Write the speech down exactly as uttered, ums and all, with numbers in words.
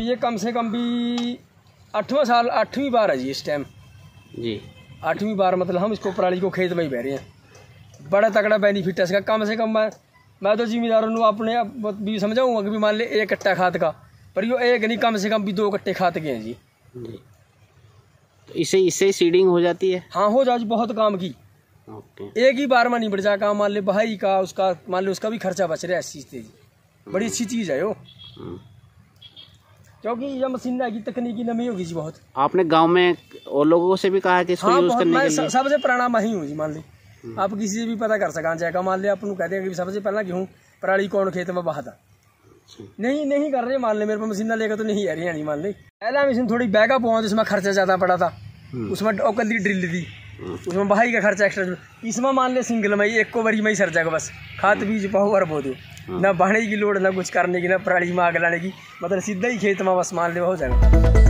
ये कम से कम भी आठवां साल आठवीं बार है जी इस टाइम जी। आठवीं बार मतलब हम इसको पराली को खेत में ही बह रहे हैं। बड़ा तगड़ा बेनिफिट है इसका। कम से कम मैं मैं तो जिम्मेदारों को अपने भी समझाऊंगा कि भी मान ले एक कट्टा खाद का, पर यो एक नहीं कम से कम भी दो कट्टे खाद के हैं जी। जी तो इससे इससे सीडिंग हो जाती है? हाँ हो जाती, बहुत काम की। ओके। एक ही बार में नहीं बढ़ जाएगा, मान ले बहाई का उसका मान ले उसका भी खर्चा बच रहा है इस चीज़ से जी। बड़ी अच्छी चीज़ है यो, क्योंकि यह मशीन की तकनीकी नमी होगी जी बहुत। आपने गांव में और लोगों से भी कहा कि इसको हाँ, यूज करने मैं के लिए? सबसे पुराना मैं ही हूँ जी। मान ली आप किसी से भी पता कर सका जाएगा, मान लिया अपन कहते हैं कि सबसे पहला गेहूँ पराली कौन खेत में बहा था। नहीं नहीं कर रहे, मान ले मेरे पास मशीन लेकर तो नहीं आ रही है। नहीं मान ले पहला मशीन थोड़ी बैकअप हुआ जिसमें खर्चा ज़्यादा पड़ा था, उसमें औकली ड्रिल थी, उसमें बहाई का खर्चा एक्स्ट्रा। इसमें मान ले सिंगल में एक को बरी में ही सर जाएगा बस, खाद बीज पाओ और बो दो, ना बहाने की लोड ना कुछ करने की, ना पराली में आग लाने की, मतलब सीधा ही खेत में बस मान ले हो जाएगा।